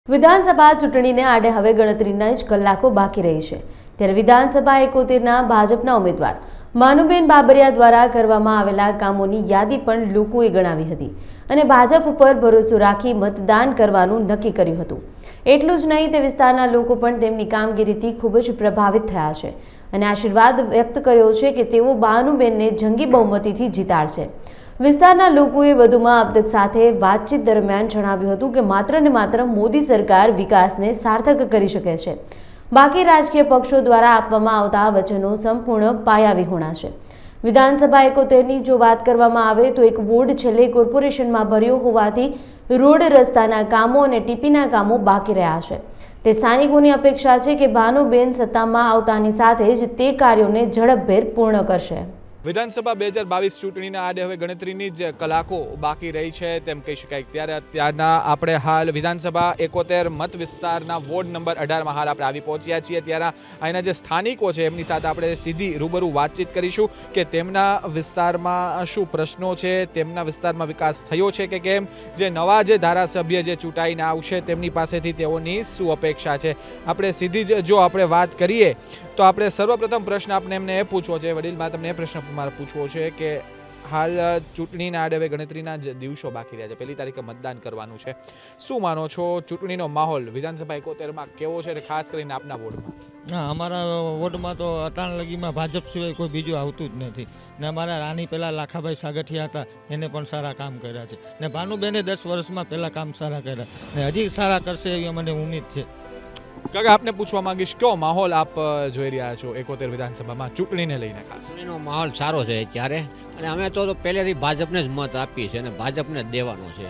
વિધાનસભા ચૂંટણીને આડે હવે ગણતરીના જ કલાકો બાકી રહી છે ત્યારે વિધાનસભા 71ના ભાજપના ઉમેદવાર માનુબેન બાબરિયા દ્વારા કરવામાં આવેલા કામોની યાદી પણ લોકોએ ગણાવી હતી અને ભાજપ ઉપર ભરોસો રાખી મતદાન કરવાનું નક્કી કર્યું હતું। એટલું જ નહીં, તે વિસ્તારના લોકો પણ તેમની કામગીરીથી ખૂબ જ પ્રભાવિત થયા છે અને આશીર્વાદ વ્યક્ત કર્યો છે કે તેઓ માનુબેનને જંગી બહુમતીથી જીતાડશે। વિસ્તારના લોકોએ વધુમાં અબતક સાથે વાતચીત દરમિયાન જણાવ્યું હતું કે માત્ર ને માત્ર મોદી સરકાર વિકાસને સાર્થક કરી શકે છે, બાકી રાજકીય પક્ષો દ્વારા આપવામાં આવતા વચનો સંપૂર્ણ પાયાવિહોણા છે। વિધાનસભા 71ની જો વાત કરવામાં આવે તો એક વોર્ડ છેલ્લે કોર્પોરેશનમાં ભર્યો હોવાથી રોડ રસ્તાના કામો અને ટીપીના કામો બાકી રહ્યા છે। તે સ્થાનિકોની અપેક્ષા છે કે ભાનુબેન સત્તામાં આવતાની સાથે જ તે કાર્યોને ઝડપભેર પૂર્ણ કરશે। વિધાનસભા 2022 ચૂંટણીના આડે હવે ગણતરીની જ કલાકો બાકી રહી છે તેમ કહી શકાય। ત્યારે અત્યારના આપણે હાલ વિધાનસભા 71 મત વિસ્તારના વોર્ડ નંબર 18માં હાલ આપણે આવી પહોંચ્યા છીએ। ત્યારે અહીંના જે સ્થાનિકો છે એમની સાથે આપણે સીધી રૂબરૂ વાતચીત કરીશું કે તેમના વિસ્તારમાં શું પ્રશ્નો છે, તેમના વિસ્તારમાં વિકાસ થયો છે કે કેમ, જે નવા જે ધારાસભ્ય જે ચૂંટાઈને આવશે તેમની પાસેથી તેઓની શું અપેક્ષા છે। આપણે સીધી જ જો આપણે વાત કરીએ તો આપણે સર્વપ્રથમ પ્રશ્ન આપણે એમને એ પૂછવો છે, વડીલમાં તમને એ પ્રશ્ન મારે પૂછવો છે કે હાલ ચૂંટણીના આડે હવે ગણતરીના જ દિવસો બાકી રહ્યા છે, 1 તારીખે મતદાન કરવાનું છે, શું માનો છો ચૂંટણીનો માહોલ વિધાનસભા 71માં કેવો છે અને ખાસ કરીને આપના વોર્ડમાં? હા, અમારા વોર્ડમાં તો અટાણ લગીમાં ભાજપ સિવાય કોઈ બીજું આવતું જ નથી ને અમારા રાની પહેલાં લાખાભાઈ સાગઠિયા હતા, એને પણ સારા કામ કર્યા છે ને ભાનુબેને 10 વર્ષમાં પહેલાં કામ સારા કર્યા ને હજી સારા કરશે એવી મને ઉમ્મીદ છે। કાકા, આપને પૂછવા માંગીશ કયો માહોલ આપ જોઈ રહ્યા છો 71 વિધાનસભામાં ચૂંટણીને લઈને? ખાસ ચૂંટણીનો માહોલ સારો છે અત્યારે અને અમે તો પહેલેથી ભાજપને જ મત આપીએ છીએ અને ભાજપને જ દેવાનો છે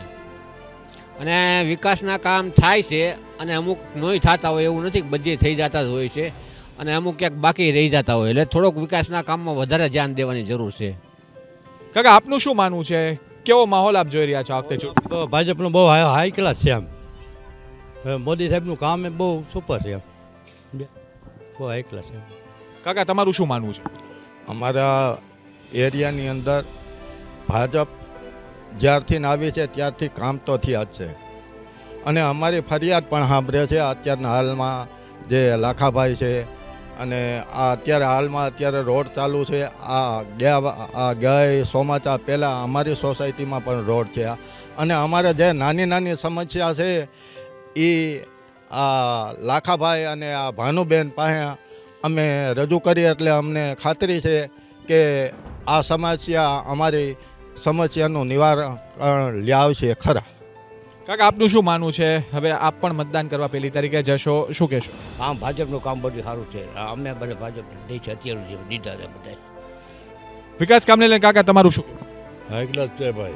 અને વિકાસના કામ થાય છે અને અમુક નહીં થતા હોય એવું નથી, બધે થઈ જતા જ હોય છે અને અમુક ક્યાંક બાકી રહી જતા હોય એટલે થોડોક વિકાસના કામમાં વધારે ધ્યાન દેવાની જરૂર છે। કાકા, આપનું શું માનવું છે, કેવો માહોલ આપ જોઈ રહ્યા છો આ વખતે? ભાજપનું બહુ હાઈ ક્લાસ છે, આમ મોદી સાહેબનું કામ એ બહુ સુપર છે, બહુ હાઈ ક્લાસ છે। કાકા, તમારું શું માનવું છે? અમારા એરિયાની અંદર ભાજપ જ્યારથી આવી છે ત્યારથી કામ તો થયા જ છે અને અમારી ફરિયાદ પણ સાંભળે છે। અત્યારના હાલમાં જે લાખાભાઈ છે અને આ અત્યારે રોડ ચાલુ છે, આ ગયા ચોમાસા પહેલાં અમારી સોસાયટીમાં પણ રોડ છે અને અમારે જે નાની નાની સમસ્યા છે એ આ લાખાભાઈ અને આ ભાનુબેન પાસે અમે રજૂ કરી એટલે અમને ખાતરી છે કે આ સમસ્યા અમારી સમસ્યાનું નિવારણ લાવશે ખરા। કાકા, આપનું શું માનવું છે, હવે આપ પણ મતદાન કરવા 1 તારીખે જશો, શું કહેશો? આમ ભાજપનું કામ બધું સારું છે, અમને બધા ભાજપ દે છે, અત્યારે દીધા છે બધા વિકાસ કામને લઈને। કાકા, તમારું શું? હાઈ ક્લાસ છે ભાઈ,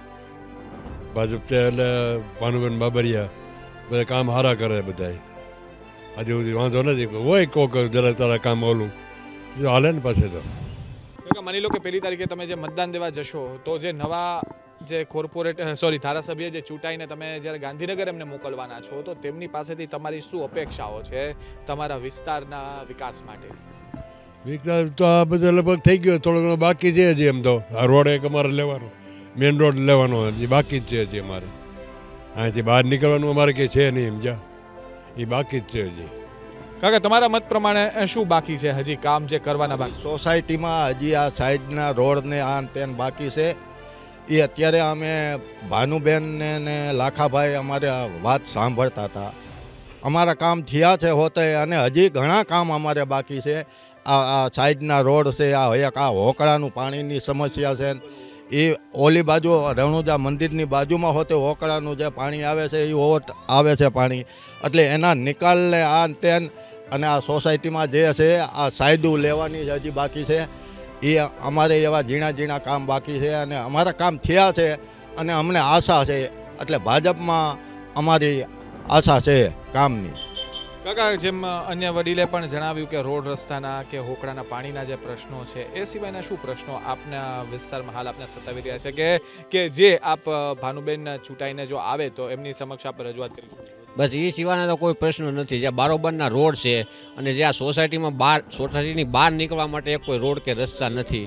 ભાજપ છે એટલે ભાનુબેન બાબરિયા બધા કામ સારા કરે, બધા આજે સુધી વાંધો નથી હોય કોક જરા તારા કામ ઓલું હાલે ને પાસે તો। માની લો કે 1 તારીખે તમે જે મતદાન દેવા જશો તો જે નવા જે ધારાસભ્ય જે ચૂંટાઈને તમે જ્યારે ગાંધીનગર એમને મોકલવાના છો તો તેમની પાસેથી તમારી શું અપેક્ષાઓ છે તમારા વિસ્તારના વિકાસ માટે? વિકાસ તો આ બધા લગભગ થઈ ગયો, થોડો ઘણો બાકી છે હજી, એમ તો આ રોડ એક અમારે લેવાનો, મેઇન રોડ લેવાનો હજી બાકી જ છે હજી અમારે, અહીંથી બહાર નીકળવાનું અમારે કંઈ છે નહીં, એમ જા એ બાકી જ છે હજી। કાકા, તમારા મત પ્રમાણે શું બાકી છે હજી કામ જે કરવાના બાકી? સોસાયટીમાં હજી આ સાઈડના રોડને આ તેન બાકી છે એ અત્યારે અમે ભાનુબેનને ને લાખાભાઈ અમારે વાત સાંભળતા હતા, અમારા કામ થયા છે હોતે અને હજી ઘણા કામ અમારે બાકી છે। આ સાઈડના રોડ છે, આ હોકળાનું પાણીની સમસ્યા છે, એ ઓલી બાજુ રણુજા મંદિરની બાજુમાં હોતે હોકળાનું જે પાણી આવે છે એ ઓવર આવે છે પાણી, એટલે એના નિકાલને આ તેન અને આ સોસાયટીમાં જે છે આ સાઈડું લેવાની હજી બાકી છે, એ અમારે એવા ઝીણા ઝીણા કામ બાકી છે અને અમારા કામ થયા છે અને અમને આશા છે, એટલે ભાજપમાં અમારી આશા છે કામની। કાકા, જેમ અન્ય વડીલે પણ જણાવ્યું કે રોડ રસ્તાના કે હોકળાના પાણીના જે પ્રશ્નો છે એ સિવાયના શું પ્રશ્નો આપના વિસ્તારમાં હાલ આપને સતાવી રહ્યા છે કે જે આપ ભાનુબેન ચૂંટાઈને જો આવે તો એમની સમક્ષ આપ રજૂઆત કરીશું? બસ એ સિવાયના તો કોઈ પ્રશ્ન નથી, જ્યાં બારોબારના રોડ છે અને જ્યાં સોસાયટીની બહાર નીકળવા માટે કોઈ રોડ કે રસ્તા નથી,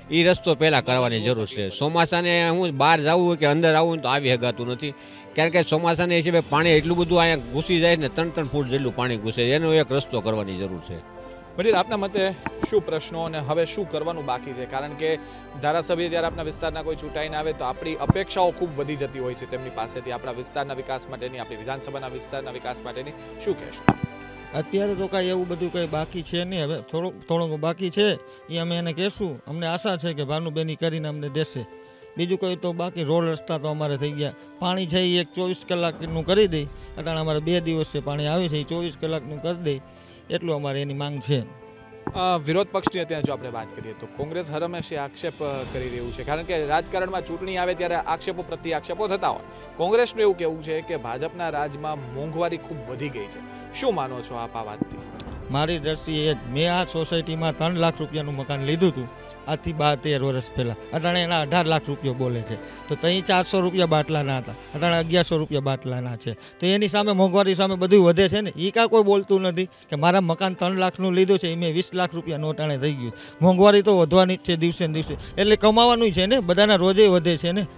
એ રસ્તો પહેલાં કરવાની જરૂર છે. ચોમાસાને હું બહાર જવું હોય કે અંદર આવવું હોય તો આવી શકાતું નથી, કારણ કે ચોમાસાને હિસાબે પાણી એટલું બધું અહીંયા ઘૂસી જાય ને 3-3 ફૂટ જેટલું પાણી ઘૂસે, એનો એક રસ્તો કરવાની જરૂર છે. વડીલ, આપના મતે શું પ્રશ્નો અને હવે શું કરવાનું બાકી છે? કારણ કે ધારાસભ્ય જ્યારે આપણા વિસ્તારના કોઈ ચૂંટાઈને આવે તો આપણી અપેક્ષાઓ ખૂબ વધી જતી હોય છે તેમની પાસેથી, આપણા વિસ્તારના વિકાસ માટેની, આપણી વિધાનસભાના વિસ્તારના વિકાસ માટેની. શું કહેશો? અત્યારે તો કાંઈ એવું બધું કંઈ બાકી છે નહીં. હવે થોડુંક બાકી છે એ અમે એને કહેશું. અમને આશા છે કે ભાનુબેન કરીને અમને દેશે. બીજું કંઈ તો બાકી રોડ રસ્તા તો અમારે થઈ ગયા. પાણી છે એ 24 કલાકનું કરી દઈ. અટાણે અમારે 2 દિવસથી પાણી આવે છે, એ 24 કલાકનું કરી દઈ, એટલું અમારે એની માંગ છે. વિરોધ પક્ષની અત્યારે જો આપણે વાત કરીએ તો કોંગ્રેસ હરહંમેશા આક્ષેપ કરી રહ્યું છે, કારણ કે રાજકારણમાં ચૂંટણી આવે ત્યારે આક્ષેપો પ્રત્યે આક્ષેપો થતા હોય. કોંગ્રેસનું એવું કહેવું છે કે ભાજપના રાજમાં મોંઘવારી ખૂબ વધી ગઈ છે. શું માનો છો આપ આ વાતથી? મારી દ્રષ્ટિએ મેં આ સોસાયટીમાં 3 લાખ રૂપિયાનું મકાન લીધું હતું આજથી 12-13 વર્ષ પહેલાં. અટાણે એના 18 લાખ રૂપિયા બોલે છે. તો ત્યાં 400 રૂપિયા બાટલાના હતા, અટાણે 1100 રૂપિયા બાટલાના છે. તો એની સામે મોંઘવારી સામે બધું વધે છે ને. એ કાંઈ કોઈ બોલતું નથી કે મારા મકાન 3 લાખનું લીધું છે, એ મેં 20 લાખ રૂપિયાનું અટાણે થઈ ગયું. મોંઘવારી તો વધવાની જ છે દિવસે ને દિવસે, એટલે કમાવાનું છે ને, બધાના રોજે વધે છે ને.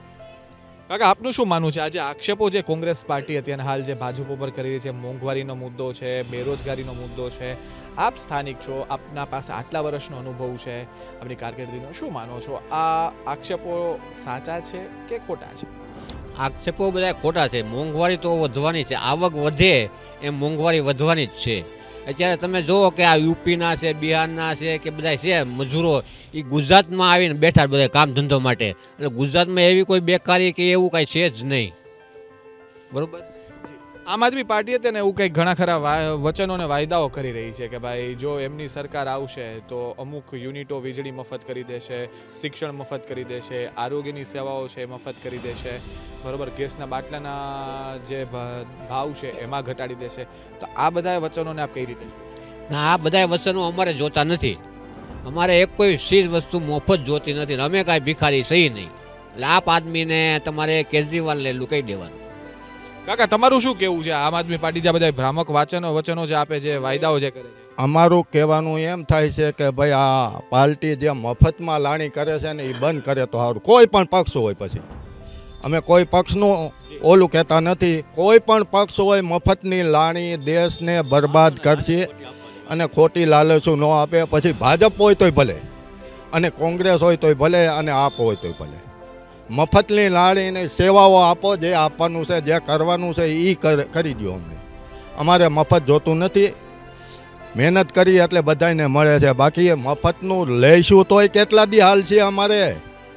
કાકા, આપનું શું માનવું છે? આજે આક્ષેપો જે કોંગ્રેસ પાર્ટી અત્યારે હાલ જે ભાજપ ઉપર કરી રહી છે, મોંઘવારીનો મુદ્દો છે, બેરોજગારીનો મુદ્દો છે, આપ સ્થાનિક છો, આપના પાસે આટલા વર્ષનો અનુભવ છે, આપની કારકિર્દીનો, શું માનો છો? આ આક્ષેપો સાચા છે કે ખોટા છે? આક્ષેપો બધા ખોટા છે. મોંઘવારી તો વધવાની છે, આવક વધે એમ મોંઘવારી વધવાની જ છે. અત્યારે તમે જુઓ કે આ યુપીના છે, બિહારના છે કે બધા છે મજૂરો, એ ગુજરાતમાં આવીને બેઠા બધા કામ ધંધો માટે. એટલે ગુજરાતમાં એવી કોઈ બેકારી કે એવું કાંઈ છે જ નહીં. બરોબર. આમ આદમી પાર્ટીએ તેને એવું કંઈક ઘણા ખરા વચનો અને વાયદાઓ કરી રહી છે કે ભાઈ જો એમની સરકાર આવશે તો અમુક યુનિટો વીજળી મફત કરી દેશે, શિક્ષણ મફત કરી દેશે, આરોગ્યની સેવાઓ છે મફત કરી દેશે, બરોબર, ગેસના બાટલાના જે ભાવ છે એમાં ઘટાડી દેશે. તો આ બધા વચનોને આપ કઈ રીતે? ના, આ બધા વચનો અમારે જોતા નથી. અમારે એક કોઈ ચીજ વસ્તુ મફત જોતી નથી. અમે કાંઈ ભિખારી સહી નહીં. એટલે આપ આદમીને તમારે કેજરીવાલને એટલું કહી દેવાનું. કાકા, તમારું શું કેવું છે? આમ આદમી પાર્ટી જે બધા ભ્રામક વચનો જે આપે છે, વાયદાઓ જે કરે છે, અમારું કહેવાનું એમ થાય છે કે ભાઈ આ પાર્ટી જે મફતમાં લાણી કરે છે ને એ બંધ કરે તો સારું. કોઈ પણ પક્ષ હોય, પછી અમે કોઈ પક્ષનું ઓલું કહેતા નથી. કોઈ પણ પક્ષ હોય મફતની લાણી દેશને બરબાદ કરશે અને ખોટી લાલચું ન આપે. પછી ભાજપ હોય તોય ભલે, અને કોંગ્રેસ હોય તોય ભલે, અને આપ હોય તોય ભલે. મફતની લાણીને સેવાઓ આપો, જે આપવાનું છે, જે કરવાનું છે એ કરી દો. અમને અમારે મફત જોતું નથી. મહેનત કરી એટલે બધાને મળે છે. બાકી એ મફતનું લઈશું તોય કેટલા દી હાલ છે. અમારે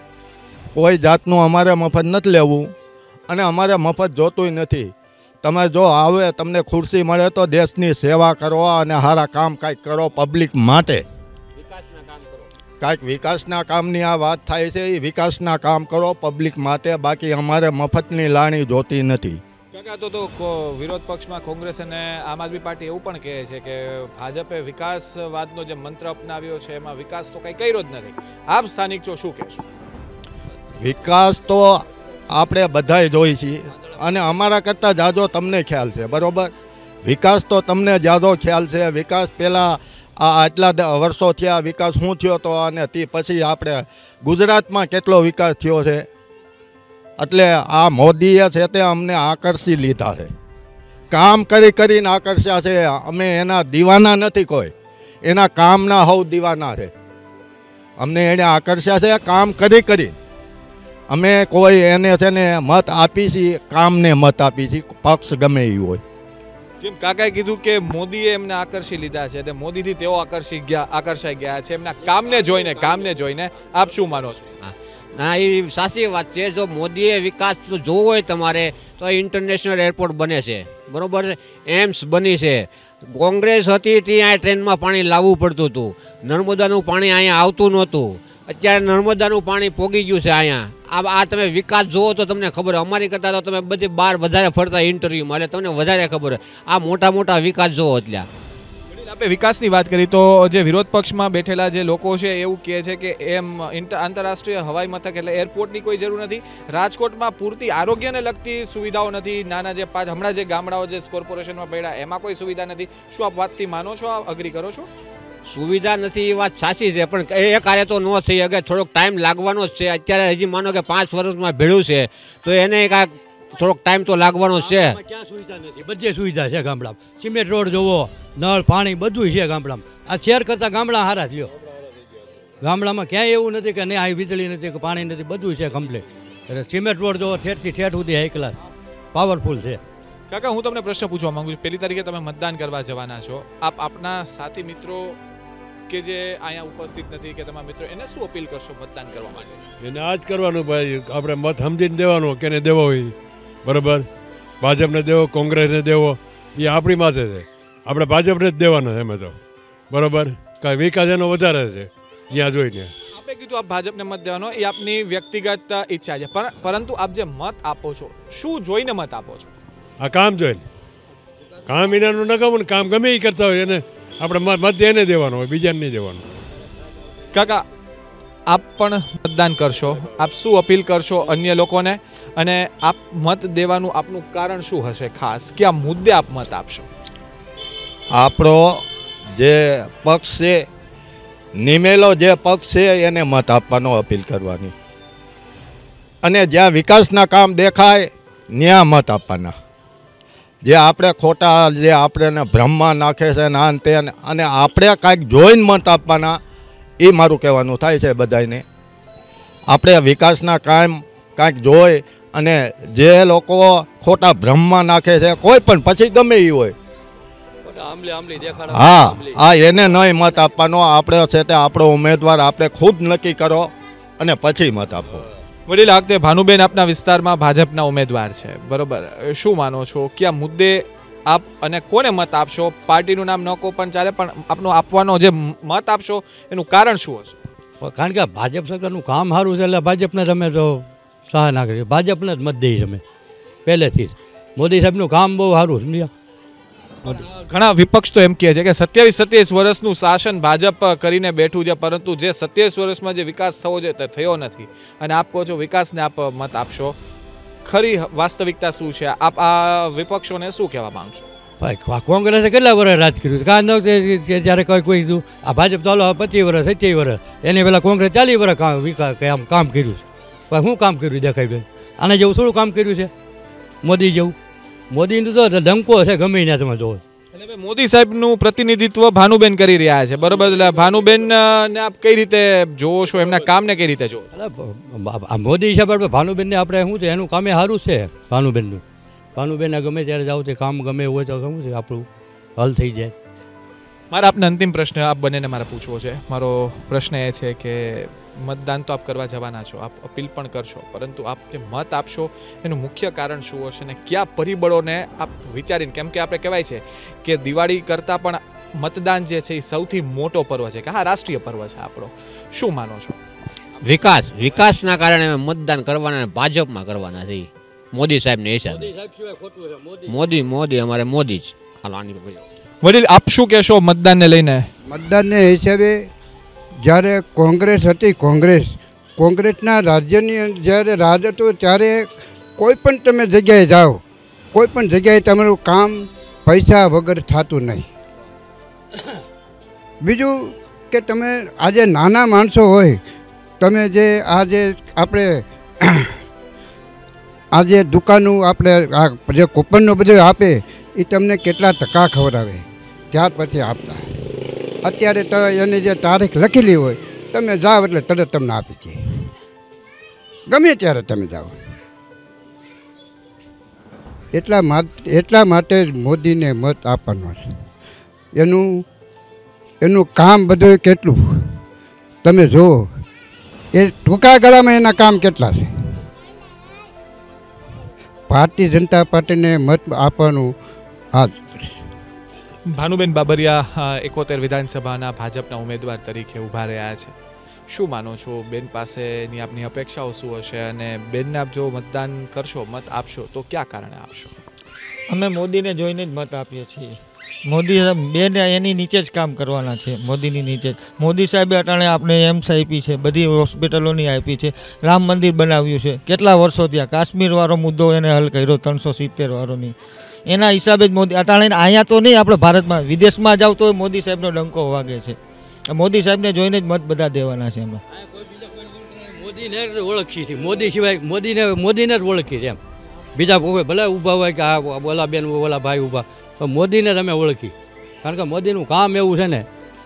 કોઈ જાતનું અમારે મફત નથી લેવું, અને અમારે મફત જોતું નથી. તમે જો આવે તમને ખુરશી મળે તો દેશની સેવા કરવા અને સારા કામ કાંઈક કરો પબ્લિક માટે. કાંઈક વિકાસના કામની આ વાત થાય છે, એ વિકાસના કામ કરો પબ્લિક માટે. બાકી અમારે મફતની લાણી જોતી નથી. કાકા, તો વિરોધ પક્ષમાં કોંગ્રેસ અને આમ આદમી પાર્ટી એવું પણ કહે છે કે ભાજપે વિકાસવાદનો જે મંત્ર અપનાવ્યો છે એમાં વિકાસ તો કંઈ કર્યો જ નથી. આપ સ્થાનિક છો, શું કહેશો? વિકાસ તો આપણે બધાય જોઈ છીએ, અને અમારા કરતાં જાજો તમને ખ્યાલ છે. બરોબર, વિકાસ તો તમને જાજો ખ્યાલ છે. વિકાસ પહેલાં આટલા વર્ષો થયા, વિકાસ શું થયો તો, અને તે પછી આપણે ગુજરાતમાં કેટલો વિકાસ થયો છે. એટલે આ મોદીએ છે તે અમને આકર્ષી લીધા છે, કામ કરીને આકર્ષ્યા છે. અમે એના દીવાના નથી, કોઈ એના કામના હવ દીવાના છે. અમને એને આકર્ષ્યા છે કામ કરી. અમે કોઈ એને છે ને મત આપી છીએ, કામને મત આપી છીએ, પક્ષ ગમે એ હોય. જેમ કાકાએ કીધું કે મોદીએ એમને આકર્ષી લીધા છે, મોદીથી તેઓ આકર્ષાઈ ગયા છે એમના કામને જોઈને. આપ શું માનો છો? ના, એ સાચી વાત છે. જો મોદીએ વિકાસ જોવો હોય તમારે તો ઇન્ટરનેશનલ એરપોર્ટ બને છે, બરોબર છે, એમ્સ બની છે. કોંગ્રેસ હતી ત્યાં ટ્રેનમાં પાણી લાવવું પડતું હતું. નર્મદાનું પાણી અહીંયા આવતું નહોતું. અત્યારે નર્મદાનું પાણી પોગી ગયું છે અહીંયા. આ તમે વિકાસ જોવો તો તમને ખબર. અમારી કરતાં તો તમે બધી બહાર વધારે ફરતા ઇન્ટરવ્યુમાં, એટલે તમને વધારે ખબર. આ મોટા વિકાસ જોવો. એટલે આપણે વિકાસની વાત કરી તો જે વિરોધ પક્ષમાં બેઠેલા જે લોકો છે એવું કહે છે કે એમ આંતરરાષ્ટ્રીય હવાઈ મથક એટલે એરપોર્ટની કોઈ જરૂર નથી. રાજકોટમાં પૂરતી આરોગ્યને લગતી સુવિધાઓ નથી. નાના જે હમણાં જે ગામડાઓ જે કોર્પોરેશનમાં પડ્યા એમાં કોઈ સુવિધા નથી. શું આપ વાતથી માનો છો? આપ અગ્રી કરો છો? સુવિધા નથી એ વાત સાચી છે, પણ એ કાર્ય તો ન થઈ શકે, થોડોક ટાઈમ લાગવાનો જ છે. અત્યારે હજી માનો કે 5 વર્ષમાં ભેળું છે તો એને કાંઈક થોડોક ટાઈમ તો લાગવાનો જ છે. ક્યાં સુવિધા નથી? બધી સુવિધા છે ગામડામાં. સિમેન્ટ રોડ જોવો, નળ પાણી બધું છે ગામડામાં. આ શહેર કરતાં ગામડા હારા થયો. ગામડામાં ક્યાંય એવું નથી કે નહીં આ વીજળી નથી કે પાણી નથી, બધું છે કમ્પ્લીટ. એટલે સિમેન્ટ રોડ જોવો, ઠેઠથી ઠેઠ સુધી હાઈ ક્લાસ પાવરફુલ છે. કાકા, હું તમને પ્રશ્ન પૂછવા માંગુ છું. પહેલી તારીખે તમે મતદાન કરવા જવાના છો. આપ આપના સાથી મિત્રો કે જે અહીંયા ઉપસ્થિત નથી કે તમારા મિત્રો, એને શું અપીલ કરશો મતદાન કરવા માટે? એને આ જ કરવાનું ભાઈ, આપણે મત સમજીને દેવાનો, કેને દેવો હોય. બરાબર, ભાજપને દેવો, કોંગ્રેસને દેવો, એ આપણી માથે છે. આપણે ભાજપને જ દેવાનો એમ તો. બરાબર, કાંઈ વિકાસ એનો વધારે છે ત્યાં જોઈને. આપણે કીધું આપ ભાજપને મત દેવાનો, એ આપની વ્યક્તિગત ઈચ્છા છે, પરંતુ આપ જે મત આપો છો, શું જોઈને મત આપો છો? આ કામ જોઈને. કામ એનાનું ન ગમું ને, કામ ગમે એ કરતા હોય એને આપણે મત એને દેવાનો હોય, બીજાને નહીં દેવાનો. કાકા, આપ પણ મતદાન કરશો, આપ શું અપીલ કરશો અન્ય લોકોને, અને આપ મત દેવાનું આપનું કારણ શું હશે ખાસ? કયા મુદ્દે આપ મત આપશો? આપણો જે પક્ષ છે, નિમેલો જે પક્ષ છે એને મત આપવાનો અપીલ કરવાની, અને જ્યાં વિકાસના કામ દેખાય ત્યાં મત આપવાના. જે આપણે ખોટા, જે આપણે ભ્રમમાં નાખે છે ના તે, અને આપણે કાંઈક જોઈને મત આપવાના, એ મારું કહેવાનું થાય છે બધાને. આપણે વિકાસના કામ કાંઈક જોઈ, અને જે લોકો ખોટા ભ્રમમાં નાખે છે કોઈ પણ, પછી ગમે એ હોય, હા એને નહીં મત આપવાનો. આપણે છે તે આપણો ઉમેદવાર આપણે ખુદ નક્કી કરો અને પછી મત આપો. વડીલ, આ વખતે ભાનુબેન આપના વિસ્તારમાં ભાજપના ઉમેદવાર છે, બરોબર? શું માનો છો, કયા મુદ્દે આપ અને કોને મત આપશો? પાર્ટીનું નામ ન કહો પણ ચાલે, પણ આપનો આપવાનો જે મત આપશો એનું કારણ શું હશે? કારણ કે ભાજપ સરકારનું કામ સારું છે એટલે ભાજપને તમે તો સહાય ના કરી, ભાજપને જ મત દઈએ તમે પહેલેથી જ. મોદી સાહેબનું કામ બહુ સારું સમજ્યા. ઘણા વિપક્ષ તો એમ કહે છે કે 27 વર્ષનું શાસન ભાજપ કરીને બેઠું છે, પરંતુ જે 27 વર્ષમાં જે વિકાસ થવો જોઈએ તે થયો નથી, અને આપ કહો છો વિકાસને આપ મત આપશો. ખરી વાસ્તવિકતા શું છે? આપ આ વિપક્ષોને શું કહેવા માંગશો? ભાઈ, કોંગ્રેસે કેટલા વર્ષ રાજ કર્યું? કારણ જ્યારે કોઈ કીધું આ ભાજપ ચાલો 25 વર્ષ 27 વર્ષ, એને પહેલાં કોંગ્રેસ 40 વર્ષ વિકાસ કામ કર્યું છે. શું કામ કર્યું દેખાય બેન? આને જેવું થોડું કામ કર્યું છે મોદી જેવું? મોદીનું તો ડંકો છે ગમે ત્યાં તમે જોવો. એટલે મોદી સાહેબનું પ્રતિનિધિત્વ ભાનુબેન કરી રહ્યા છે, બરોબર? એટલે ભાનુબેન ને આપ કઈ રીતે જોવો છો, એમના કામને કઈ રીતે જોવો? એટલે મોદી સાહેબ આપણે ભાનુબેનને આપણે શું છે એનું કામે સારું છે. ભાનુબેનને ગમે ત્યારે જાવ તે કામ ગમે હોય તો શું છે આપણું હલ થઈ જાય. મારા આપને અંતિમ પ્રશ્ન આપ બંનેને મારે પૂછવો છે. મારો પ્રશ્ન એ છે કે મતદાન તો આપ કરવા જવાના છો, આપ અપીલ પણ કરશો, પરંતુ આપ જે મત આપશો એનું મુખ્ય કારણ શું હશે અને કયા પરિબળોને આપ વિચારીને? કેમ કે આપણે કહેવાય છે કે દિવાળી કરતાં પણ મતદાન જે છે એ સૌથી મોટો પર્વ છે, કે હા રાષ્ટ્રીય પર્વ છે આપણો. શું માનો છો? વિકાસના કારણે મતદાન કરવાના, ભાજપમાં કરવાના છે મોદી સાહેબને હિસાબે. મોદી અમારે મોદી જ. વડીલ, આપ શું કહેશો મતદાનને લઈને? મતદાનને હિસાબે જ્યારે કોંગ્રેસ હતી, કોંગ્રેસના રાજ્યની જ્યારે રાજ હતો ત્યારે કોઈ પણ તમે જગ્યાએ જાઓ, કોઈ પણ જગ્યાએ તમારું કામ પૈસા વગર થતું નહીં. બીજું કે તમે આજે નાના માણસો હોય, તમે જે આજે આપણે આજે દુકાનો આપણે આ જે કૂપનનો બધો આપે એ તમને કેટલા ટકા ખવડાવે ત્યાર પછી આપતા. અત્યારે તો એની જે તારીખ લખેલી હોય તમે જાઓ એટલે તરત તમને આપી દે, ગમે ત્યારે તમે જાઓ. એટલા માટે જ મોદીને મત આપવાનો છે. એનું કામ બધું કેટલું તમે જુઓ, એ ટૂંકા ગાળામાં એના કામ કેટલા છે. ભારતીય જનતા પાર્ટીને મત આપવાનું આ. ભાનુબેન બાબરિયા 71 વિધાનસભાના ભાજપના ઉમેદવાર તરીકે ઊભા રહ્યા છે. શું માનો છો બેન પાસેની આપની અપેક્ષાઓ શું હશે, અને બેનને આપ જો મતદાન કરશો, મત આપશો તો કયા કારણે આપશો? અમે મોદીને જોઈને જ મત આપીએ છીએ. મોદી બેને એની નીચે જ કામ કરવાના છે, મોદીની નીચે જ. મોદી સાહેબે અટાણે આપણે એમ્સ આપી છે, બધી હોસ્પિટલોની આપી છે, રામ મંદિર બનાવ્યું છે. કેટલા વર્ષો ત્યાં કાશ્મીરવાળો મુદ્દો એને હલ કર્યો 370 વાળોની. એના હિસાબે જ મોદી અટાણે અહીંયા તો નહીં, આપણે ભારતમાં વિદેશમાં જાવ તો મોદી સાહેબનો ડંકો વાગે છે. મોદી સાહેબને જોઈને જ મત બધા દેવાના છે એમાં. મોદીને ઓળખી છે, મોદી સિવાય મોદીને જ ઓળખી છે એમ. બીજા ભલે ઊભા હોય કે આ ઓલા બેન ઓલા ભાઈ ઊભા, તો મોદીને તમે ઓળખી, કારણ કે મોદીનું કામ એવું છે ને.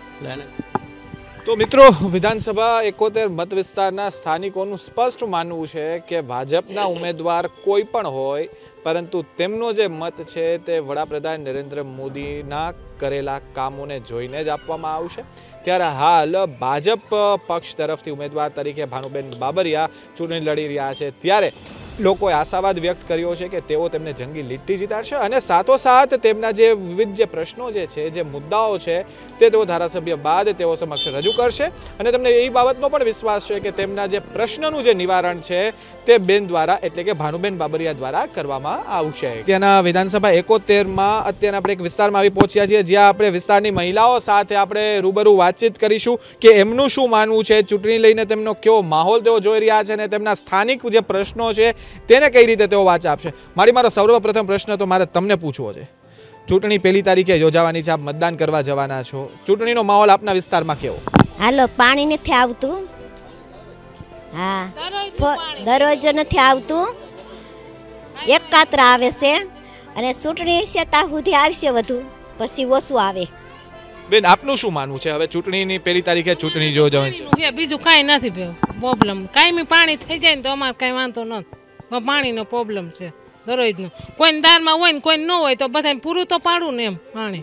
તો મિત્રો, વિધાનસભા 71 મત વિસ્તારના સ્થાનિકોનું સ્પષ્ટ માનવું છે કે ભાજપના ઉમેદવાર કોઈ પણ હોય, પરંતુ તેમનો જે મત છે તે વડાપ્રધાન નરેન્દ્ર મોદીના કરેલા કામોને જોઈને જ આપવામાં આવશે. ત્યારે હાલ ભાજપ પક્ષ તરફથી ઉમેદવાર તરીકે ભાનુબેન બાબરિયા ચૂંટણી લડી રહ્યા છે. ત્યારે લોકોએ આશાવાદ વ્યક્ત કર્યો છે કે તેઓ તેમને જંગી લીડથી જીતાડશે અને સાથોસાથ તેમના જે વિવિધ જે પ્રશ્નો જે છે, જે મુદ્દાઓ છે, તે તેઓ ધારાસભ્ય બાદ તેઓ સમક્ષ રજૂ કરશે અને તેમને એ બાબતનો પણ વિશ્વાસ છે કે તેમના જે પ્રશ્નનું જે નિવારણ છે તે બેન દ્વારા, એટલે કે ભાનુબેન બાબરિયા દ્વારા કરવામાં આવશે. ત્યાંના વિધાનસભા 71માં અત્યારે આપણે એક વિસ્તારમાં આવી પહોંચ્યા છીએ, જ્યાં આપણે વિસ્તારની મહિલાઓ સાથે આપણે રૂબરૂ વાતચીત કરીશું કે એમનું શું માનવું છે, ચૂંટણી લઈને તેમનો કેવો માહોલ તેઓ જોઈ રહ્યા છે અને તેમના સ્થાનિક જે પ્રશ્નો છે તેને કઈ રીતે તેઓ વાચા આપશે. મારો સર્વપ્રથમ પ્રશ્ન તો મારે તમને પૂછવો છે. ચૂંટણી 1 તારીખે યોજાવાની છે, આપ મતદાન કરવા જવાના છો. ચૂંટણીનો માહોલ આપના વિસ્તારમાં કેવો? હાલો, પાણી નથી આવતું. હા, દરરોજ નથી આવતું, એક કાતરા આવે છે અને ચૂંટણી છે ત્યાં સુધી આવશે વધુ, પછી ઓછું આવે. બેન, આપનું શું માનવું છે? હવે ચૂંટણીની 1 તારીખે ચૂંટણી યોજાવાની છે, બીજું કાંઈ નથી પ્રોબ્લેમ. કાંઈ પાણી થઈ જાય ને તો અમારે કાંઈ વાંધો નથી. પાણીનો પ્રોબ્લેમ છે દરરોજનો. કોઈ દારમાં હોય ને કોઈ ન હોય તો બધાને પૂરું તો પાડું ને એમ પાણી.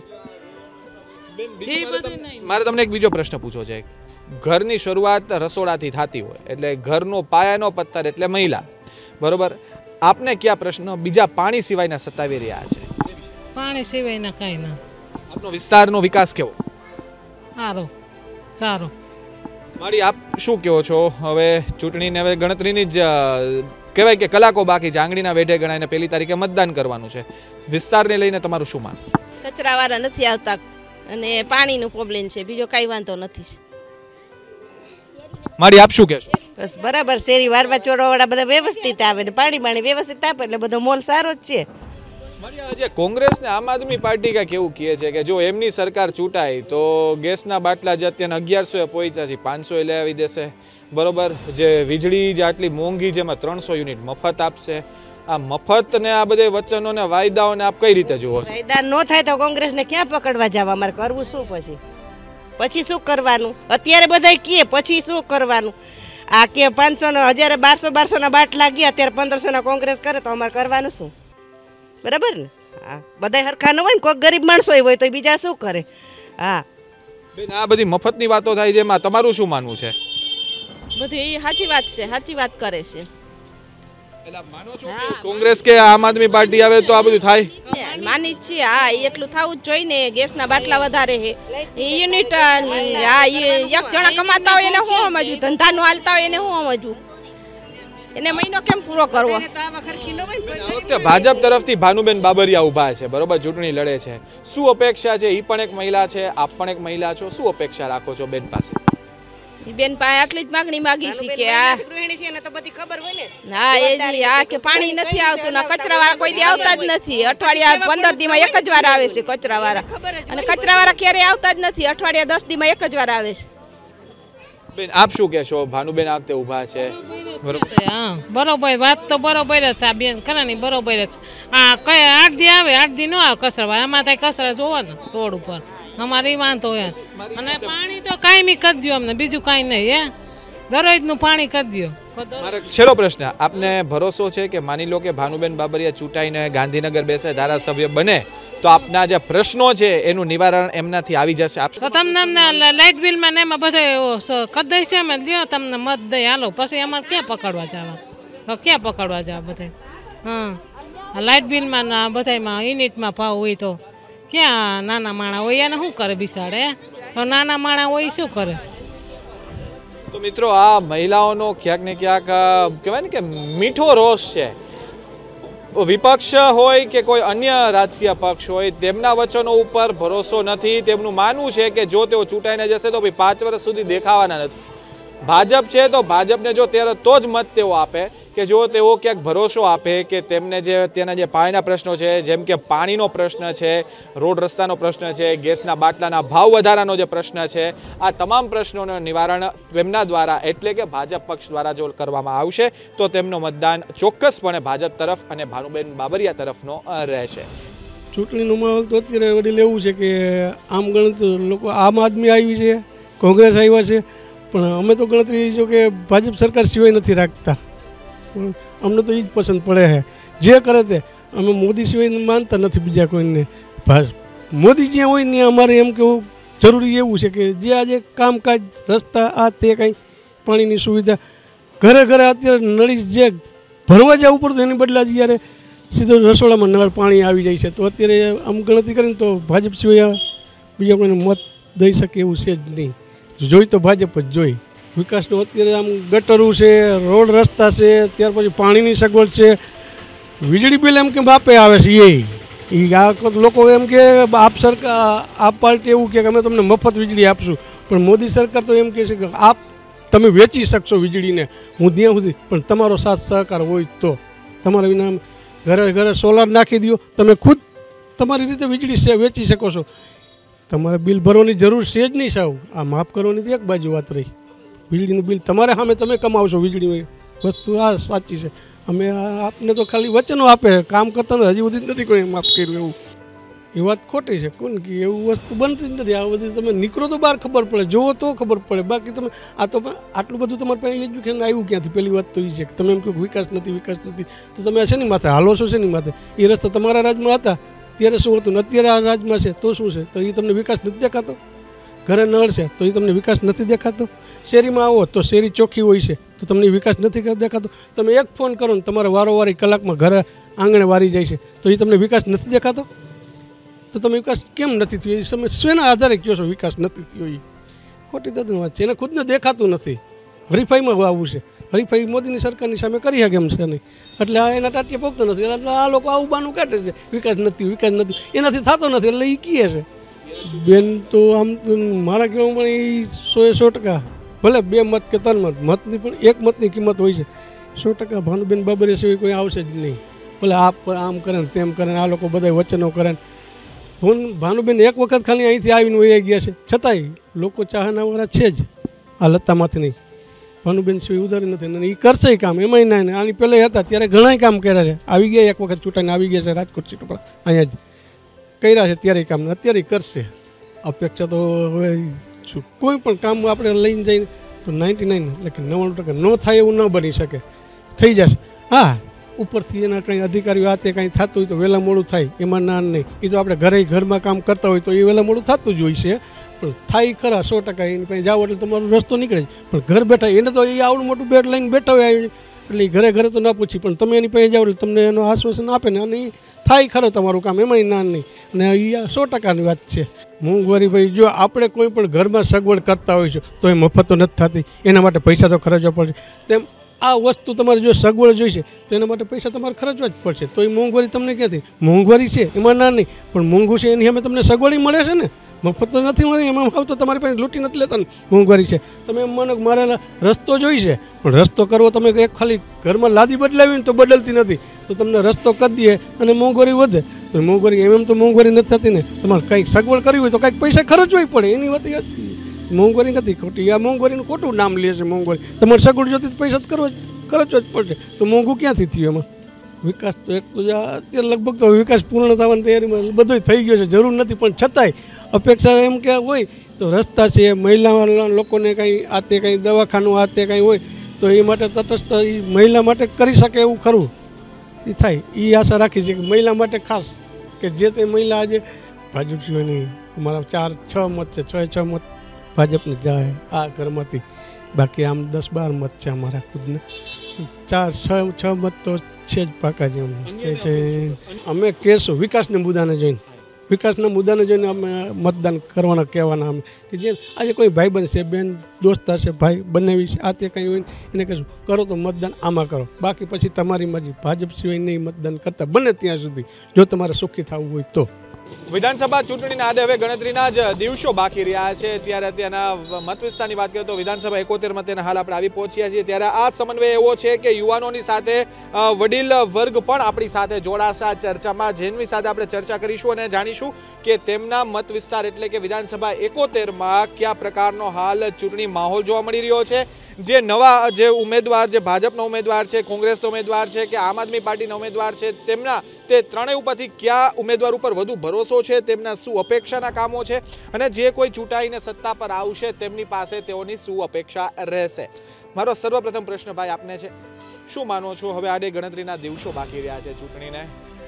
મારે તમને એક બીજો પ્રશ્ન પૂછવો છે. ઘરની શરૂઆત રસોડાથી થતી હોય, એટલે ઘરનો પાયાનો પથ્થર એટલે મહિલા, બરોબર? આપને કયા પ્રશ્નો બીજા પાણી સિવાયના સતાવી રહ્યા છે? પાણી સિવાયના કાંઈ ના. આપનો વિસ્તારનો વિકાસ કેવો? સારો. મારી આપ શું કહો છો? હવે ચૂંટણીને હવે ગણતરીની જ કહેવાય કે કલાકો બાકી છે, આંગળીના વેઢે ગણાઈને 1 તારીખે મતદાન કરવાનું છે. વિસ્તારને લઈને તમારું શું માન? કચરાવાળા નથી આવતા અને પાણીનો પ્રોબ્લેમ છે, બીજો કાંઈ વાંધો નથી. મારી આપ શું કહેશો? બસ બરાબર, શેરી વારવા ચોરવાવાળા બધા વ્યવસ્થિત આવે ને પાણી વ્યવસ્થિત આપે એટલે બધો મોલ સારો જ છે. આજે કોંગ્રેસ ને આમ આદમી પાર્ટી કાંઈક એવું કહે છે કે જો એમની સરકાર ચૂંટાય તો ગેસના બાટલા જે અત્યારે 1100 પહોંચ્યા છે 500 લેવી દેશે, બરોબર? જે વીજળી જે આટલી મોંઘી, જેમાં 300 યુનિટ મફત આપશે. આ મફત ને આ બધે વચનો ને વાયદાઓને આપ કઈ રીતે જુઓ છો? વાયદા ન થાય તો કોંગ્રેસને ક્યાં પકડવા જવા? અમારે કરવું શું? પછી શું કરવાનું? અત્યારે બધા કહે પછી શું કરવાનું? આ કે 500 નો 1200 ના બાટલા ગયા, અત્યારે 1500 ના કોંગ્રેસ કરે તો અમારે કરવાનું શું? બરાબર ને? હા, બધા હરખા ન હોય ને, કોઈ ગરીબ માણસો હોય તો બીજા શું કરે? હા બેન, આ બધી મફતની વાતો થાય છે, એમાં તમારું શું માનવું છે? બધી એ સાચી વાત છે, સાચી વાત કરે છે. કોંગ્રેસ કે આમ આદમી પાર્ટી આવે તો આ બધું થાય? માની છીએ. હા, એટલું થવું જ જોઈએ ને. ગેસના બાટલા વધારે છે, યુનિટ. હા, એક જણા કમાતા હોય એને શું સમજવું? ધંધાનું હાલતા હોય એને શું સમજવું? એને મહિનો કેમ પૂરો કરવો? ભાજપ તરફથી ભાનુબેન બાબરિયા ઉભા છે, બરોબર? ચૂંટણી લડે છે. શું અપેક્ષા છે? ઈ પણ એક મહિલા છે, આપ પણ એક મહિલા છો. શું અપેક્ષા રાખો છો બેન પાસે? બેન પાસે આટલી જ માગણી માગી છે કે આ ગૃહિણી છે ને તો બધી ખબર હોય ને. હા, એ જ. આ કે પાણી નથી આવતું, ના કચરાવાળા કોઈ દી આવતા જ નથી. અઠવાડિયા 15 દીમાં એક જ વાર આવે છે કચરાવાળા, અને કચરાવાળા ક્યારેય આવતા જ નથી. અઠવાડિયા 10 દીમાં એક જ વાર આવે છે. બેન, આપ શું કહેશો? ભાનુબેન આખતે ઊભા છે, હા, બરોબર. વાત તો બરોબર જ છે બેન, ખરાની બરોબર જ. આ કઈ 8 દી આવે, 8 દી ન આવે કચરાવાળા. આમાં થાય કચરા જોવો ને રોડ ઉપર, અમારે વાંધો હોય. અને પાણી તો કાયમી કરી દો અમને, બીજું કાંઈ નહીં. દરરોજનું પાણી કરી દો. મારો છેલ્લો પ્રશ્ન, આપને ભરોસો છે કે માની લો કે ભાનુબેન બાબરિયા ચૂંટાઈને ગાંધીનગર બેસે, ધારાસભ્ય બને, તો આપના જે પ્રશ્નો છે એનું નિવારણ એમનાથી આવી જશે? તો તમને લાઇટ બિલમાં ને એમાં બધે કરી દઈશ, અમે લ્યો તમને મત દઈ હાલો. પછી અમારે ક્યાં પકડવા જવા? તો ક્યાં પકડવા જવા બધા? હા, લાઇટ બિલમાં બધામાં યુનિટમાં ભાવ હોય તો ક્યાં નાના માણા હોય એને શું કરે બિચારે? તો નાના માણા હોય શું કરે? તો મિત્રો, આ મહિલાઓનો ક્યાંક ને ક્યાંક કહેવાય ને કે મીઠો રોષ છે. વિપક્ષ હોય કે કોઈ અન્ય રાજકીય પક્ષ હોય, તેમના વચનો ઉપર ભરોસો નથી. તેમનું માનવું છે કે જો તેઓ ચૂંટાઈને જશે તો 5 વર્ષ સુધી દેખાવાના નથી. ભાજપ છે તો ભાજપને જો ત્યારે તો જ મત તેઓ આપે કે જો તેઓ ક્યાંક ભરોસો આપે કે તેમને જે અત્યારના જે પાયાના પ્રશ્નો છે, જેમ કે પાણીનો પ્રશ્ન છે, રોડ રસ્તાનો પ્રશ્ન છે, ગેસના બાટલાના ભાવ વધારાનો જે પ્રશ્ન છે, આ તમામ પ્રશ્નોનું નિવારણ તેમના દ્વારા એટલે કે ભાજપ પક્ષ દ્વારા જો કરવામાં આવશે તો તેમનું મતદાન ચોક્કસપણે ભાજપ તરફ અને ભાનુબેન બાબરિયા તરફનો રહેશે. ચૂંટણીનો માહોલ તો અત્યારે વડીલ એવું છે કે આમ ગણતરી લોકો આમ આદમી આવી છે, કોંગ્રેસ આવ્યા છે, પણ અમે તો ગણતરી જો કે ભાજપ સરકાર સિવાય નથી રાખતા. અમને તો એ જ પસંદ પડે છે. જે કરે તે અમે મોદી સિવાય માનતા નથી બીજા કોઈને. મોદી જ્યાં હોય ત્યાં અમારે એમ કેવું જરૂરી એવું છે કે જે આજે કામકાજ રસ્તા આ તે કાંઈ પાણીની સુવિધા ઘરે ઘરે અત્યારે નળી જે ભરવા જવું પડતું એની બદલે જ્યારે સીધો રસોડામાં નળ પાણી આવી જાય છે. તો અત્યારે આમ ગણતરી કરીને તો ભાજપ સિવાય બીજા કોઈને મત દઈ શકે એવું છે જ નહીં. જોઈ તો ભાજપ જ જોઈ. વિકાસનો અત્યારે આમ ગટરું છે, રોડ રસ્તા છે, ત્યાર પછી પાણીની સગવડ છે, વીજળી બિલ એમ કે બાપે આવે છે. એ આ લોકો એમ કે આપ સરકાર આપ પાર્ટી એવું કે અમે તમને મફત વીજળી આપશું, પણ મોદી સરકાર તો એમ કહે છે કે આપ તમે વેચી શકશો વીજળીને હું ત્યાં સુધી, પણ તમારો સાથ સહકાર હોય તો તમારા વિના ઘરે ઘરે સોલાર નાખી દો, તમે ખુદ તમારી રીતે વીજળી વેચી શકો છો. તમારે બિલ ભરવાની જરૂર છે જ નહીં. સાવ આ માફ કરવાની તો એક બાજુ વાત રહી. વીજળીનું બિલ તમારે સામે તમે કમાવશો. વીજળી વસ્તુ આ સાચી છે. અમે આપને તો ખાલી વચનો આપે, કામ કરતા હજી સુધી નથી કોઈ માફ કર્યું. એવું એ વાત ખોટી છે. કોણ કે એવું વસ્તુ બનતી જ નથી. આ બધી તમે નીકળો તો બહાર ખબર પડે, જોવો તો ખબર પડે. બાકી તમે આ તો આટલું બધું તમારે પાસે એજ્યુકેશન આવ્યું ક્યાંથી? પહેલી વાત તો એ છે કે તમે એમ કહો વિકાસ નથી તો તમે શેની માથે હાલો છો? શેની માથે? એ રસ્તા તમારા રાજમાં હતા ત્યારે શું હતું ને અત્યારે આ રાજમાં છે તો શું છે? તો એ તમને વિકાસ નથી દેખાતો? ઘરે નળ છે તો એ તમને વિકાસ નથી દેખાતો? શેરીમાં આવો તો શેરી ચોખ્ખી હોય છે તો તમને વિકાસ નથી દેખાતો? તમે એક ફોન કરો ને તમારે વારોવારી કલાકમાં ઘરે આંગણે વારી જાય છે તો એ તમને વિકાસ નથી દેખાતો? તો તમે વિકાસ કેમ નથી થયો? એ તમે શેના આધારે કહો છો વિકાસ નથી થયો? એ ખોટી તદ્દન વાત છે. એને ખુદને દેખાતું નથી. હરીફાઈમાં આવવું છે. હરીફાઈ મોદીની સરકારની સામે કરી શકે એમ છે નહીં. એટલે આ એના ટાટિયા પોકતા નથી. એટલે આ લોકો આવું બાનું કાઢે છે વિકાસ નથી. એનાથી થતો નથી એટલે એ કહે છે. બેન તો આમ મારા કહેવામાં એ 100% ભલે 2 મત કે 3 મત મતની પણ 1 મતની કિંમત હોય છે. 100% ભાનુબેન બાબરિયા સિવાય કોઈ આવશે જ નહીં. ભલે આમ કરે ને તેમ કરે ને આ લોકો બધા વચનો કરે ને ભાનુબેન એક વખત ખાલી અહીંથી આવીને વહી ગયા છે છતાંય લોકો ચાહનાવાળા છે જ. આ લતામાંથી નહીં. ભાનુબેન સિવાય ઉધારી નથી અને એ કરશે કામ. એમાંય ના આની પહેલાં હતા ત્યારે ઘણાય કામ કર્યા છે. આવી ગયા એક વખત ચૂંટાઈને આવી ગયા છે રાજકોટ સીટ ઉપર અહીંયા જ કર્યા છે ત્યારે કામ અત્યારે કરશે. અપેક્ષા તો હવે શું કોઈ પણ કામ આપણે લઈને જઈને તો 99 એટલે કે 99% ન થાય એવું ન બની શકે. થઈ જશે. હા ઉપરથી એના કંઈ અધિકારીઓ આ તે કંઈ થતું હોય તો વહેલા મોડું થાય એમાં ના નહીં. એ તો આપણે ઘરમાં કામ કરતા હોય તો એ વહેલા મોડું થતું જ હોય છે. પણ થાય ખરા 100%. એની પાસે જાઓ એટલે તમારો રસ્તો નીકળે છે. પણ ઘર બેઠા એને તો એ આવડું મોટું બેડ લઈને બેઠા હોય એટલે એ ઘરે તો ના પૂછી, પણ તમે એની પાસે જાઓ એટલે તમને એનો આશ્વાસન આપે ને અને એ થાય ખરો તમારું કામ. એમાંય ના નહીં. અને એ 100%ની વાત છે. મોંઘવારી ભાઈ જો આપણે કોઈ પણ ઘરમાં સગવડ કરતા હોય છે તો એ મફત તો નથી થતી. એના માટે પૈસા તો ખર્ચવા પડશે. તેમ આ વસ્તુ તમારે જો સગવડ જોઈશે તો એના માટે પૈસા તમારે ખર્ચવા જ પડશે. તો એ મોંઘવારી તમને ક્યાંથી? મોંઘવારી છે એમાં ના નહીં, પણ મોંઘું છે એની સામે તમને સગવડ મળે છે ને. મફત તો નથી મળે. એમાં ભાવ તો તમારી પાસે લૂંટી નથી લેતા ને. મોંઘવારી છે તમે એમ માનો મારે રસ્તો જોઈશે પણ રસ્તો કરવો તમે એક ખાલી ઘરમાં લાદી બદલાવી ને તો બદલતી નથી. તો તમને રસ્તો કરી દઈએ અને મોંઘવારી વધે તો મોંઘવારી એમ તો મોંઘવારી નથી થતી ને. તમારે કંઈક સગવડ કરવી હોય તો કંઈક પૈસા ખર્ચવા પડે. એની વાત મોંઘવારી નથી ખોટી. આ મોંઘવારીનું ખોટું નામ લે છે મોંઘવારી. તમારે સગવડ જોતી પૈસા ખર્ચવા જ પડશે. તો મોંઘું ક્યાંથી થયું? એમાં વિકાસ તો એક તો અત્યારે લગભગ તો વિકાસ પૂર્ણ થવાની તૈયારીમાં બધું થઈ ગયો છે. જરૂર નથી પણ છતાંય અપેક્ષા એમ કે હોય તો રસ્તા છે, મહિલા લોકોને કંઈ આ તે કંઈ દવાખાનું આ તે કંઈ હોય તો એ માટે તટસ્થ એ મહિલા માટે કરી શકે એવું ખરું એ થાય. એ આશા રાખી છે કે મહિલા માટે ખાસ કે જે તે મહિલા આજે ભાજપ સિવાયની અમારા 4-6 મત છે. 6 મત ભાજપને જાય આ ઘરમાંથી. બાકી આમ 10-12 મત છે અમારા ખુદને. 4-6 મત તો છે જ પાકા છે. અમે કહેશું વિકાસના મુદ્દાને જોઈને અમે મતદાન કરવાના કહેવાના. અમે કે જે આજે કોઈ ભાઈબંધ છે, બેન દોસ્તાર છે, ભાઈ બનાવી છે આ તે કંઈ હોય એને કહેશું કરો તો મતદાન આમાં કરો. બાકી પછી તમારી મરજી. ભાજપ સિવાય નહીં મતદાન કરતા બને ત્યાં સુધી જો તમારે સુખી થવું હોય તો. વિધાનસભા ચૂંટણીના આડે હવે ગણતરીના જ દિવસો બાકી રહ્યા છે ત્યારે ત્યાંના મત વિસ્તારની વાત કરીએ તો વિધાનસભા 71 મતેના હાલ આપણે આવી પહોંચ્યા છીએ ત્યારે આ સમન્વય એવો છે કે યુવાનોની સાથે વડીલ વર્ગ પણ આપણી સાથે જોડાશે ચર્ચામાં જેની સાથે આપણે ચર્ચા કરીશું અને જાણીશું કે તેમના મત વિસ્તાર એટલે કે વિધાનસભા 71માં કયા પ્રકારનો હાલ ચૂંટણી માહોલ જોવા મળી રહ્યો છે જે નવા જે ઉમેદવાર જે ભાજપનો ઉમેદવાર છે કોંગ્રેસનો ઉમેદવાર છે કે આમ આદમી પાર્ટીના ઉમેદવાર છે તેમના તે ત્રણેય ઉપરથી કયા ઉમેદવાર ઉપર વધુ ભરોસો છે તેમના શું અપેક્ષાના કામો છે અને જે કોઈ ચૂંટાઈને સત્તા પર આવશે તેમની પાસે તેઓની શું અપેક્ષા રહેશે મારો સર્વપ્રથમ પ્રશ્ન ભાઈ આપને છે શું માનો છો હવે આડે ગણતરીના દિવસો બાકી રહ્યા છે ચૂંટણીને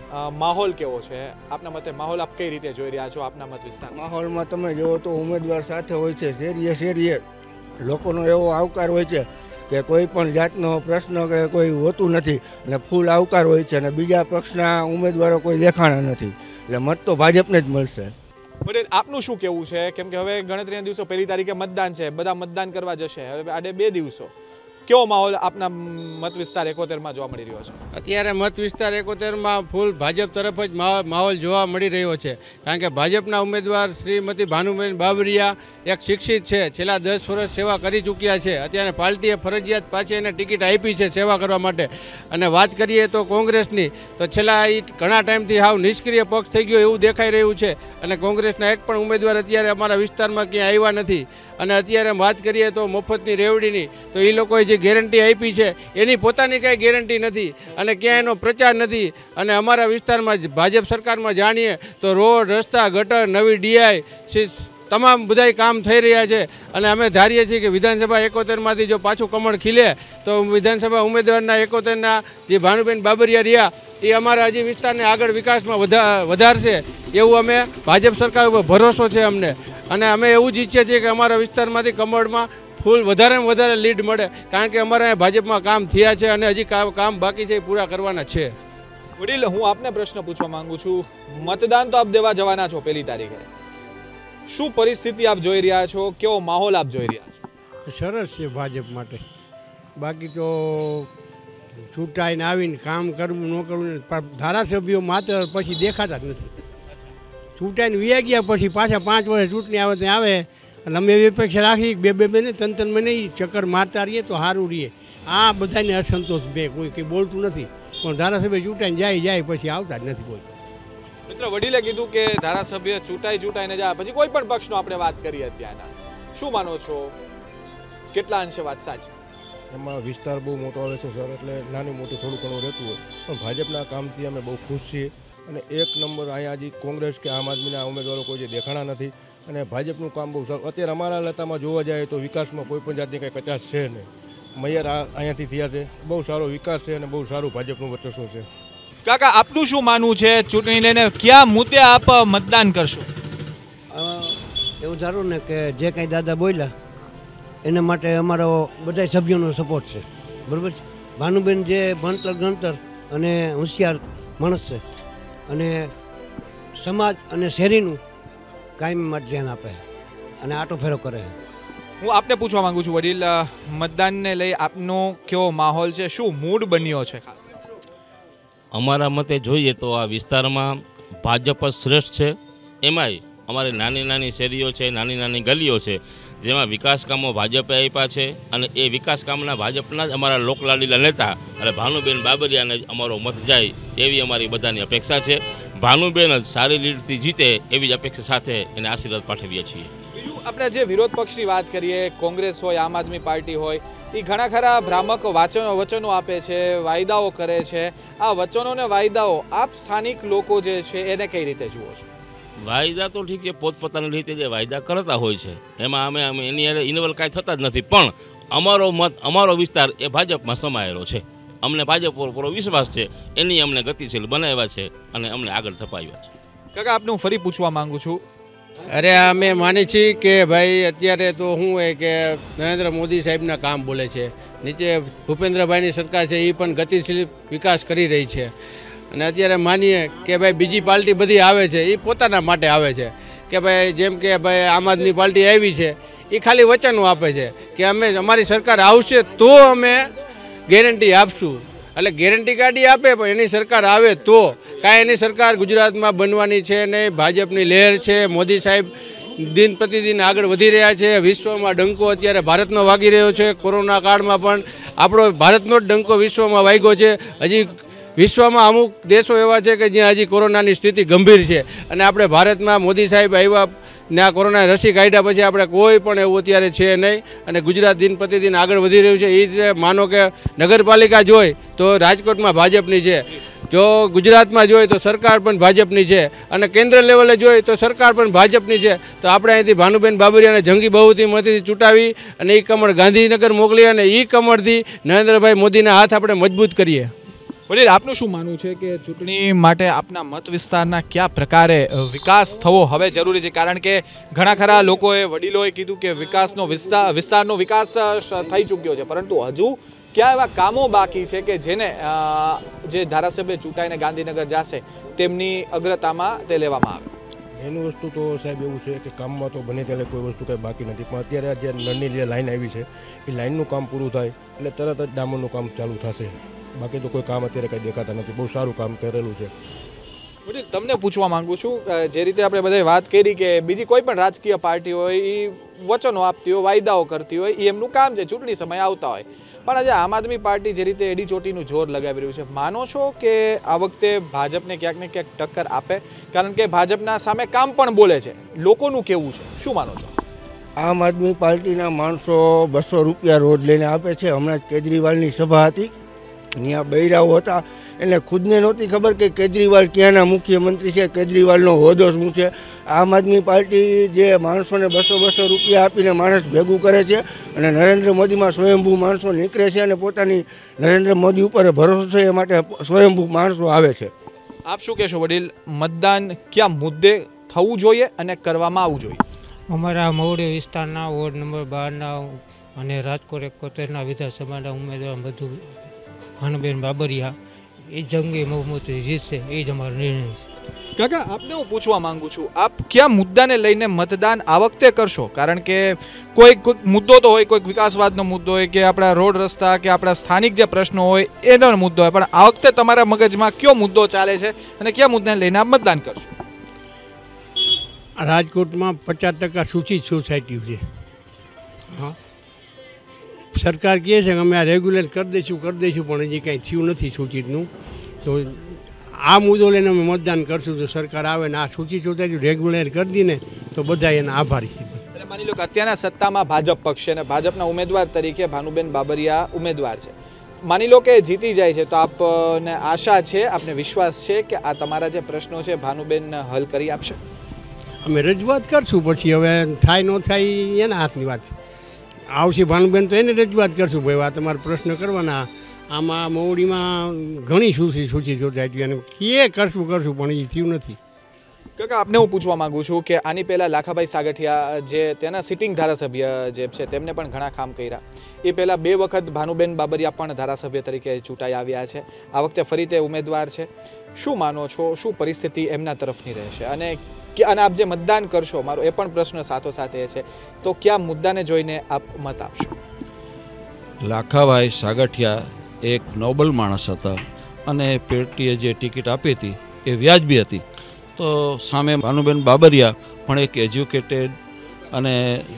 માહોલ કેવો છે આપના મતે માહોલ આપ કઈ રીતે જોઈ રહ્યા છો આપના મત વિસ્તાર માહોલમાં તમે જુઓ તો ઉમેદવાર સાથે હોય છે શેરીએ શેરીએ લોકોનો એવો આવકાર હોય છે કે કોઈ પણ જાતનો પ્રશ્ન કે કોઈ હોતું નથી અને ફૂલ આવકાર હોય છે અને બીજા પક્ષના ઉમેદવારો કોઈ દેખાણા નથી એટલે મત તો ભાજપને જ મળશે. વડીલ આપનું શું કહેવું છે કેમ કે હવે ગણતરીના દિવસો 1 તારીખે મતદાન છે બધા મતદાન કરવા જશે હવે આડે 2 દિવસો કેવો માહોલ આપના મત વિસ્તાર 71માં જોવા મળી રહ્યો છે અત્યારે મત વિસ્તાર 71માં ફૂલ ભાજપ તરફ જ માહોલ જોવા મળી રહ્યો છે કારણ કે ભાજપના ઉમેદવાર શ્રીમતી ભાનુબેન બાબરિયા એક શિક્ષિત છે છેલ્લા 10 વર્ષ સેવા કરી ચૂક્યા છે અત્યારે પાર્ટીએ ફરજિયાત પાછી એને ટિકિટ આપી છે સેવા કરવા માટે અને વાત કરીએ તો કોંગ્રેસની તો છેલ્લા ઘણા ટાઈમથી હાવ નિષ્ક્રિય પક્ષ થઈ ગયો એવું દેખાઈ રહ્યું છે અને કોંગ્રેસના એક પણ ઉમેદવાર અત્યારે અમારા વિસ્તારમાં ક્યાંય આવ્યા નથી અને અત્યારે વાત કરીએ તો મફતની રેવડીની તો એ લોકોએ જે ગેરંટી આપી છે એની પોતાની કાંઈ ગેરંટી નથી અને ક્યાંય એનો પ્રચાર નથી અને અમારા વિસ્તારમાં ભાજપ સરકારમાં જાણીએ તો રોડ રસ્તા ગટર નવી ડીઆઈ તમામ બધાય કામ થઈ રહ્યા છે અને અમે ધારીએ છીએ કે વિધાનસભા 71માંથી જો પાછું કમળ ખીલે તો વિધાનસભા ઉમેદવારના 71ના જે ભાનુબેન બાબરિયા રહ્યા એ અમારા હજી વિસ્તારને આગળ વિકાસમાં વધારશે એવું અમે ભાજપ સરકાર ઉપર ભરોસો છે અમને અને અમે એવું જ ઈચ્છીએ છીએ કે અમારા વિસ્તારમાંથી કમળમાં ફૂલ વધારેમાં વધારે લીડ મળે કારણ કે અમારા ભાજપમાં કામ થયા છે અને હજી કામ બાકી છે એ પૂરા કરવાના છે. વડીલ હું આપને પ્રશ્ન પૂછવા માંગુ છું મતદાન તો આપ દેવા જવાના છો 1 તારીખે શું પરિસ્થિતિ આપ જોઈ રહ્યા છો કેવો માહોલ આપ જોઈ રહ્યા છો સરસ છે ભાજપ માટે બાકી તો ચૂંટાઈને આવીને કામ કરવું ન કરવું ધારાસભ્યો માત્ર પછી દેખાતા જ નથી ચૂંટાઈને વ્યા ગયા પછી પાછા 5 વર્ષ ચૂંટણી આવે ત્યાં આવે અને અમે એવી અપેક્ષા રાખી 2 મહિને 3 મહિને ચક્કર મારતા રહીએ તો સારું રહીએ આ બધાને અસંતોષ બે કોઈ કંઈ બોલતું નથી પણ ધારાસભ્ય ચૂંટાઈને જાય પછી આવતા જ નથી કોઈ. મિત્ર વડીલે કીધું કે ધારાસભ્ય ચૂંટાઈને જાય પછી કોઈ પણ પક્ષનો આપણે વાત કરીએ અત્યારના શું માનો છો કેટલા અંશે વાત સાચી એમાં વિસ્તાર બહુ મોટો આવે છે સર એટલે નાની મોટી થોડું ઘણું રહેતું હોય પણ ભાજપના કામથી અમે બહુ ખુશ છીએ અને 1 નંબર અહીંયા હજી કોંગ્રેસ કે આમ આદમીના ઉમેદવારો કોઈ જે દેખાણા નથી અને ભાજપનું કામ બહુ સારું અત્યારે અમારા લતામાં જોવા જાય તો વિકાસમાં કોઈ પણ જાતની કંઈ કચાશ છે નહીં મેયર અહીંયાથી થયા છે બહુ સારો વિકાસ છે અને બહુ સારું ભાજપનું વર્ચસ્વ છે. કાકા આપનું શું માનવું છે ચૂંટણી લઈને કયા મુદ્દે આપ મતદાન કરશો એવું ધારું ને કે જે કાંઈ દાદા બોલ્યા એના માટે અમારો બધા સભ્યોનો સપોર્ટ છે બરાબર છે ભાનુબેન જે ભણતર ગણતર અને હોશિયાર માણસ છે અને સમાજ અને શહેરીનું કાયમી માટે ધ્યાન આપે અને આટો ફેરો કરે. હું આપને પૂછવા માંગુ છું વડીલ મતદાનને લઈ આપનો કેવો માહોલ છે શું મૂડ બન્યો છે ખાસ અમારા મતે જોઈએ તો આ વિસ્તારમાં ભાજપ જ શ્રેષ્ઠ છે એમાંય અમારી નાની નાની શેરીઓ છે નાની નાની ગલીઓ છે જેમાં વિકાસ કામો ભાજપે આપ્યા છે અને એ વિકાસ કામના ભાજપના જ અમારા લોકલાડીલા નેતા અને ભાનુબેન બાબરિયાને જ અમારો મત જાય એવી અમારી બધાની અપેક્ષા છે. ભાનુબેન જ સારી લીડથી જીતે એવી જ અપેક્ષા સાથે એને આશીર્વાદ પાઠવીએ છીએ. આપણે જે વિરોધ પક્ષની વાત કરીએ કોંગ્રેસ હોય આમ આદમી પાર્ટી હોય એ ઘણા ખરા ભ્રામક વચનો આપે છે વાયદાઓ કરે છે આ વચનો ને વાયદાઓ આપ સ્થાનિક લોકો જે છે એને કઈ રીતે જુઓ છો વાયદા તો ઠીક છે પોતપોતાની રીતે જે વાયદા કરતા હોય છે એમાં અમે એની ઇન્વોલ્વ કાંઈ થતા જ નથી પણ અમારો મત અમારો વિસ્તાર એ ભાજપમાં સમાયેલો છે અમને ભાજપ પર પૂરો વિશ્વાસ છે એની અમને ગતિશીલ બનાવ્યા છે અને અમને આગળ ધપાવ્યા છે. કાકા આપને હું ફરી પૂછવા માંગુ છું અરે અમે માની છીએ કે ભાઈ અત્યારે તો શું હોય કે નરેન્દ્ર મોદી સાહેબના કામ બોલે છે નીચે ભૂપેન્દ્રભાઈની સરકાર છે એ પણ ગતિશીલ વિકાસ કરી રહી છે અને અત્યારે માનીએ કે ભાઈ બીજી પાર્ટી બધી આવે છે એ પોતાના માટે આવે છે કે ભાઈ જેમ કે ભાઈ આમ આદમી પાર્ટી આવી છે એ ખાલી વચનો આપે છે કે અમે અમારી સરકાર આવશે તો અમે ગેરંટી આપશું એટલે ગેરંટી ગાડી આપે પણ એની સરકાર આવે તો કાંઈ એની સરકાર ગુજરાતમાં બનવાની છે નહીં. ભાજપની લહેર છે. મોદી સાહેબ દિન પ્રતિદિન આગળ વધી રહ્યા છે. વિશ્વમાં ડંકો અત્યારે ભારતનો વાગી રહ્યો છે. કોરોના કાળમાં પણ આપણો ભારતનો જ ડંકો વિશ્વમાં વાગ્યો છે. હજી વિશ્વમાં અમુક દેશો એવા છે કે જ્યાં હજી કોરોનાની સ્થિતિ ગંભીર છે અને આપણે ભારતમાં મોદી સાહેબ આવ્યા ને આ કોરોના રસી કાઢ્યા પછી આપણે કોઈ પણ એવું અત્યારે છે નહીં અને ગુજરાત દિન પ્રતિદિન આગળ વધી રહ્યું છે. એ રીતે માનો કે નગરપાલિકા જોઈ તો રાજકોટમાં ભાજપની છે, જો ગુજરાતમાં જોઈએ તો સરકાર પણ ભાજપની છે અને કેન્દ્ર લેવલે જોઈએ તો સરકાર પણ ભાજપની છે. તો આપણે અહીંથી ભાનુબેન બાબરિયાને જંગી બહુમતીથી ચૂંટાવી અને એ કમળ ગાંધીનગર મોકલી અને એ કમળથી નરેન્દ્રભાઈ મોદીના હાથ આપણે મજબૂત કરીએ. વડીલ, આપનું શું માનવું છે કે ચૂંટણી માટે આપના મત વિસ્તારના કયા પ્રકારે વિકાસ થવો હવે જરૂરી છે? કારણ કે ઘણા ખરા લોકોએ વડીલોએ કીધું કે વિસ્તારનો વિકાસ થઈ ચૂક્યો છે, પરંતુ હજુ કયા એવા કામો બાકી છે કે જેને જે ધારાસભ્ય ચૂંટાઈને ગાંધીનગર જશે તેમની અગ્રતામાં તે લેવામાં આવે? એનું વસ્તુ તો સાહેબ એવું છે કે કામમાં તો બને ત્યારે કોઈ વસ્તુ કંઈ બાકી નથી, પણ અત્યારે જે નળની જે લાઈન આવી છે એ લાઈનનું કામ પૂરું થાય એટલે તરત જ ડામરનું કામ ચાલુ થશે. બાકી તો કોઈ કામ અત્યારે કંઈ દેખાતા નથી. બહુ સારું કામ કરેલું છે. વડીલ, તમને પૂછવા માંગુ છું, જે રીતે આપણે બધાએ વાત કરી કે બીજી કોઈ પણ રાજકીય પાર્ટી હોય એ વચનો આપતી હોય, વાયદાઓ કરતી હોય, એ એમનું કામ છે, ચૂંટણી સમય આવતા હોય. પણ આજે આમ આદમી પાર્ટી જે રીતે એડી ચોટીનું જોર લગાવી રહ્યું છે, માનો છો કે આ વખતે ભાજપને ક્યાંક ને ક્યાંક ટક્કર આપે? કારણ કે ભાજપના સામે કામ પણ બોલે છે. લોકોનું કેવું છે, શું માનો છો? આમ આદમી પાર્ટીના માણસો 200 રૂપિયા રોજ લઈને આપે છે. હમણાં જ કેજરીવાલની સભા હતી, ત્યાં બૈરાઓ હતા, એને ખુદને નહોતી ખબર કે કેજરીવાલ ક્યાંના મુખ્યમંત્રી છે, કેજરીવાલનો હોદ્દો શું છે. આમ આદમી પાર્ટી જે માણસોને 200 રૂપિયા આપીને માણસ ભેગું કરે છે અને નરેન્દ્ર મોદીમાં સ્વયંભૂ માણસો નીકળે છે અને પોતાની નરેન્દ્ર મોદી ઉપર ભરોસો છે એ માટે સ્વયંભૂ માણસો આવે છે. આપ શું કહેશો વડીલ, મતદાન કયા મુદ્દે થવું જોઈએ અને કરવામાં આવવું જોઈએ? અમારા મવડી વિસ્તારના વોર્ડ નંબર 12ના અને રાજકોટ 71ના વિધાનસભાના ઉમેદવાર બધું ભાનુબેન બાબરિયા એ જંગી બહુમતી જીતશે, એ જ અમારો નિર્ણય છે. કાકા, આપને હું પૂછવા માંગુ છું, આપ કયા મુદ્દાને લઈને મતદાન આ વખતે કરશો? કારણ કે કોઈક મુદ્દો તો હોય, કોઈક વિકાસવાદનો મુદ્દો હોય કે આપણા રોડ રસ્તા કે આપણા સ્થાનિક જે પ્રશ્નો હોય એનો મુદ્દો હોય, પણ આ વખતે તમારા મગજમાં કયો મુદ્દો ચાલે છે અને કયા મુદ્દાને લઈને આપ મતદાન કરશો? રાજકોટમાં 50% સૂચિત સોસાયટીઓ છે. હા, સરકાર કહે છે કે અમે આ રેગ્યુલેટ કરી દઈશું પણ હજી કાંઈ થયું નથી સૂચિતનું. તો આ મુદ્દો લઈને અમે મતદાન કરશું. તો સરકાર આવે ને આ સૂચિત સોસાયટી રેગ્યુલેટ કરી દઈને તો બધા એના આભારી છે. એટલે માની લો કે અત્યારના સત્તામાં ભાજપ પક્ષ છે અને ભાજપના ઉમેદવાર તરીકે ભાનુબેન બાબરિયા ઉમેદવાર છે. માની લો કે જીતી જાય છે, તો આપને આશા છે, આપને વિશ્વાસ છે કે આ તમારા જે પ્રશ્નો છે ભાનુબેન હલ કરી આપશે? અમે રજૂઆત કરશું, પછી હવે થાય ન થાય એના હાથની વાત. આવશે ભાનુબેન તો એને રજૂઆત કરશું, ભાઈ આ તમારા પ્રશ્ન કરવાના. આમાં મવડીમાં ઘણી સૂચિ સોસાયટી અને એ કરશું પણ એ થયું નથી. કાકા, આપને હું પૂછવા માંગુ છું કે આની પહેલાં લાખાભાઈ સાગઠિયા જે તેના સિટિંગ ધારાસભ્ય જે છે તેમને પણ ઘણા કામ કર્યા. એ પહેલાં 2 વખત ભાનુબેન બાબરિયા પણ ધારાસભ્ય તરીકે ચૂંટાઈ આવ્યા છે. આ વખતે ફરી તે ઉમેદવાર છે. શું માનો છો, શું પરિસ્થિતિ એમના તરફની રહેશે? અને આપ જે મતદાન કરશો, મારો એ પણ પ્રશ્ન સાથોસાથે છે, તો કયા મુદ્દાને જોઈને આપ મત આપશો? લાખાભાઈ સાગઠિયા એક નોબલ માણસ હતા અને પેટીએ જે ટિકિટ આપી હતી એ વ્યાજબી હતી. તો સામે ભાનુબેન બાબરિયા પણ એક એજ્યુકેટેડ અને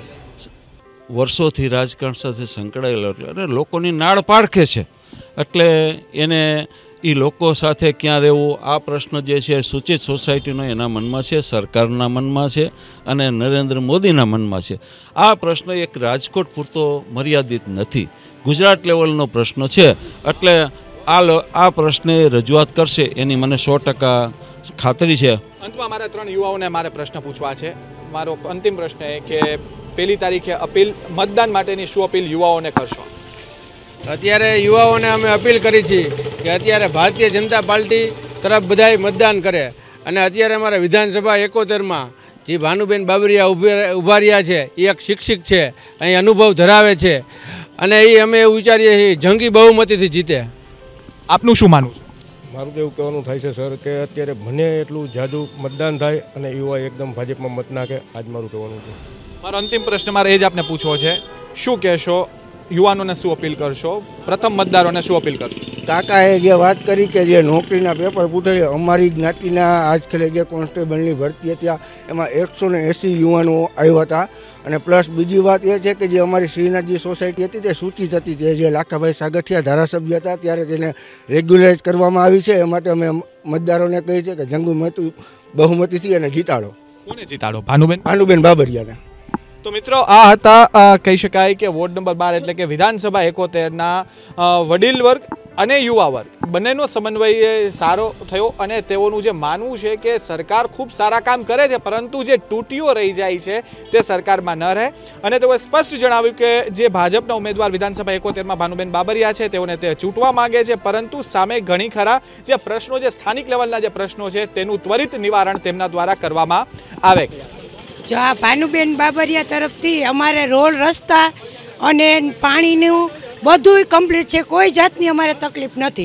વર્ષોથી રાજકારણ સાથે સંકળાયેલો અને લોકોની નાળ પારખે છે, એટલે એને એ લોકો સાથે ક્યાં રહેવું આ પ્રશ્ન જે છે સૂચિત સોસાયટીનો એના મનમાં છે, સરકારના મનમાં છે અને નરેન્દ્ર મોદીના મનમાં છે. આ પ્રશ્ન એક રાજકોટ પૂરતો મર્યાદિત નથી, ગુજરાત લેવલનો પ્રશ્ન છે. એટલે આ પ્રશ્ને રજૂઆત કરશે એની મને 100% ખાતરી છે. અંતમાં મારા 3 યુવાઓને મારે પ્રશ્ન પૂછવા છે. મારો અંતિમ પ્રશ્ન એ કે 1 તારીખે અપીલ મતદાન માટેની શું અપીલ યુવાઓને કરશો? અત્યારે યુવાઓને અમે અપીલ કરી છે કે અત્યારે ભારતીય જનતા પાર્ટી તરફ બધાય મતદાન કરે અને અત્યારે અમારા વિધાનસભા 71માં જે ભાનુબેન બાબરિયા ઊભા રહ્યા છે એ એક શિક્ષક છે, અહીં અનુભવ ધરાવે છે અને એ અમે એવું વિચારીએ છીએ જંગી બહુમતીથી જીતે. આપનું શું માનવું છે? મારું તો એવું કહેવાનું થાય છે સર કે અત્યારે મને એટલું જાદુ મતદાન થાય અને યુવા એકદમ ભાજપમાં મત નાખે, આજ મારું કહેવાનું છે. મારો અંતિમ પ્રશ્ન મારે એ જ આપને પૂછવો છે, શું કહેશો યુવાનોને શું અપીલ કરશો? પ્રથમ મતદારોને શું અપીલ કરશો? કાકાએ જે વાત કરી કે જે નોકરીના પેપર પૂછે, અમારી જ્ઞાતિના આજકાલ જે કોન્સ્ટેબલની ભરતી હતી એમાં 180 યુવાનો આવ્યા હતા. અને પ્લસ બીજી વાત એ છે કે જે અમારી શ્રીનાથજી સોસાયટી હતી તે સૂચિત હતી, તે જે લાખાભાઈ સાગઠિયા ધારાસભ્ય હતા ત્યારે તેને રેગ્યુલાઇઝ કરવામાં આવી છે. એ માટે અમે મતદારોને કહીએ છીએ કે જંગુ બહુમતીથી અને જીતાડો. કોને જીતાડો? ભાનુબેન બાબરિયાને. તો મિત્રો આ હતા કહી શકાય કે વોર્ડ નંબર 12 એટલે કે વિધાનસભા 71ના વડીલ વર્ગ અને યુવા વર્ગ બંનેનો સમન્વય સારો થયો અને તેઓનું જે માનવું છે કે સરકાર ખૂબ સારા કામ કરે છે, પરંતુ જે તૂટીઓ રહી જાય છે તે સરકારમાં ન રહે. અને તેઓએ સ્પષ્ટ જણાવ્યું કે જે ભાજપના ઉમેદવાર વિધાનસભા 71માં ભાનુબેન બાબરિયા છે તેઓને તે ચૂંટવા માંગે છે, પરંતુ સામે ઘણી ખરા જે પ્રશ્નો, જે સ્થાનિક લેવલના જે પ્રશ્નો છે તેનું ત્વરિત નિવારણ તેમના દ્વારા કરવામાં આવે. જો આ ભાનુબેન બાબરિયા તરફથી અમારે રોડ, રસ્તા અને પાણીનું બધું કમ્પ્લીટ છે, કોઈ જાતની અમારે તકલીફ નથી.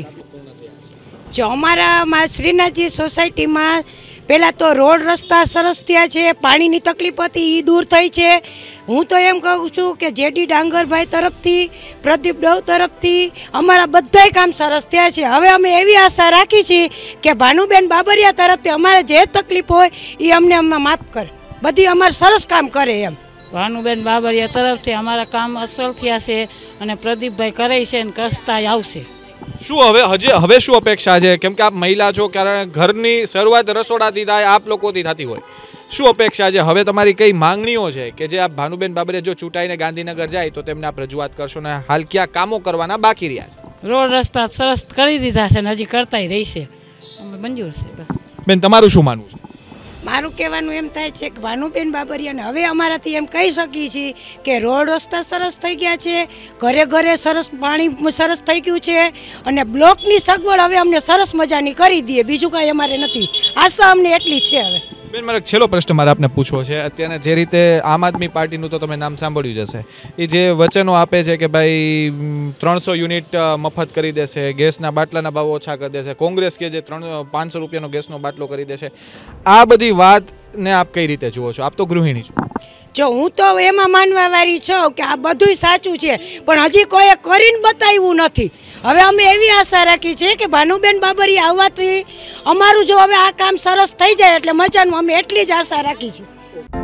જો અમારા શ્રીનાથજી સોસાયટીમાં પહેલાં તો રોડ રસ્તા સરસ થયા છે, પાણીની તકલીફ હતી એ દૂર થઈ છે. હું તો એમ કહું છું કે જેડી ડાંગરભાઈ તરફથી, પ્રદીપ ડવ તરફથી અમારા બધાય કામ સરસ થયા છે. હવે અમે એવી આશા રાખી છીએ કે ભાનુબેન બાબરિયા તરફથી અમારે જે તકલીફ હોય એ અમને માફ કરે, બધી અમારે સરસ કામ કરે એમ. ભાનુબેન બાબરિયા તરફથી અમારા કામ અસલ થયા છે અને પ્રદીપભાઈ કરે છે અને કરતા આવશે. શું હવે શું અપેક્ષા છે? કેમ કે આપ મહિલા છો, કારણ ઘરની શરૂઆત રસોડાથી થાય, આપ લોકોથી થતી હોય. શું અપેક્ષા છે? હવે તમારી કઈ માંગણીઓ છે કે જે આપ ભાનુબેન બાબરિયા જો ચૂંટાઈને ગાંધીનગર જાય તો તેમને આપ રજૂઆત કરશો ને હાલ ક્યાં કામો કરવાના બાકી રહ્યા છે? રોડ રસ્તા સરસ કરી દીધા છે ને હજી કરતાય રહેશે, અમે મંજૂર છે. બેન, તમારું શું માનવું છે? મારું કહેવાનું એમ થાય છે કે ભાનુબેન બાબરિયાને હવે અમારાથી એમ કહી શકીએ છીએ કે રોડ રસ્તા સરસ થઈ ગયા છે, ઘરે ઘરે સરસ પાણી સરસ થઈ ગયું છે અને બ્લોકની સગવડ હવે અમને સરસ મજાની કરી દઈએ, બીજું કાંઈ અમારે નથી. આશા અમને એટલી છે. હવે બેન, મારો છેલ્લો પ્રશ્ન મારે આપને પૂછવો છે. અત્યારે જે રીતે આમ આદમી પાર્ટીનું તો તમે નામ સાંભળ્યું જ હશે, એ જે વચનો આપે છે કે ભાઈ 300 યુનિટ મફત કરી દેશે, ગેસના બાટલાના ભાવ ઓછા કરી દેશે, કોંગ્રેસ કે જે 500 રૂપિયાનો ગેસનો બાટલો કરી દેશે, આ બધી વાતને આપ કઈ રીતે જુઓ છો? આપ તો ગૃહિણી છો. જો હું તો એમાં માનવા વાળી છું કે આ બધું સાચું છે, પણ હજી કોઈએ કરીને બતાવ્યું નથી. હવે અમે એવી આશા રાખી છે કે ભાનુબેન બાબરિયા આવવાથી અમારું જો હવે આ કામ સરસ થઈ જાય એટલે મજાનું, અમે એટલી જ આશા રાખી છે.